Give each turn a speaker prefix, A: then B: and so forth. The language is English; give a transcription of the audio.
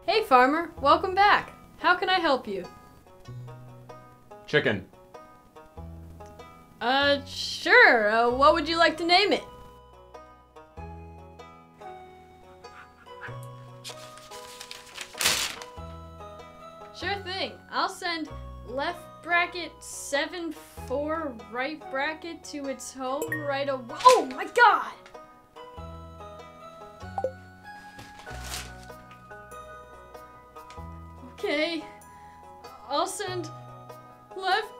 A: Hey farmer, welcome back. How can I help you?
B: Chicken.
A: Sure. What would you like to name it? Sure thing. I'll send left bracket 7-4 right bracket to its home right away. Oh my god! Okay. I'll send left